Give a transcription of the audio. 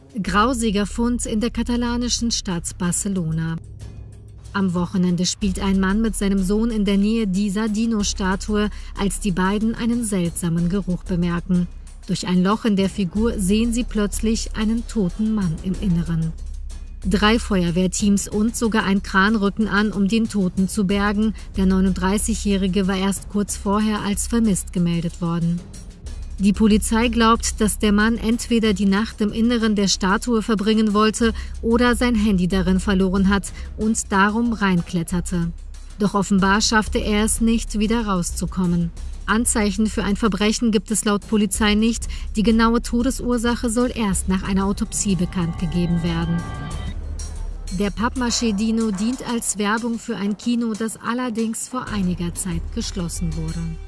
Grausiger Fund in der katalanischen Stadt Barcelona. Am Wochenende spielt ein Mann mit seinem Sohn in der Nähe dieser Dino-Statue, als die beiden einen seltsamen Geruch bemerken. Durch ein Loch in der Figur sehen sie plötzlich einen toten Mann im Inneren. 3 Feuerwehrteams und sogar ein Kran rücken an, um den Toten zu bergen. Der 39-Jährige war erst kurz vorher als vermisst gemeldet worden. Die Polizei glaubt, dass der Mann entweder die Nacht im Inneren der Statue verbringen wollte oder sein Handy darin verloren hat und darum reinkletterte. Doch offenbar schaffte er es nicht, wieder rauszukommen. Anzeichen für ein Verbrechen gibt es laut Polizei nicht. Die genaue Todesursache soll erst nach einer Autopsie bekannt gegeben werden. Der Pappmaché-Dino dient als Werbung für ein Kino, das allerdings vor einiger Zeit geschlossen wurde.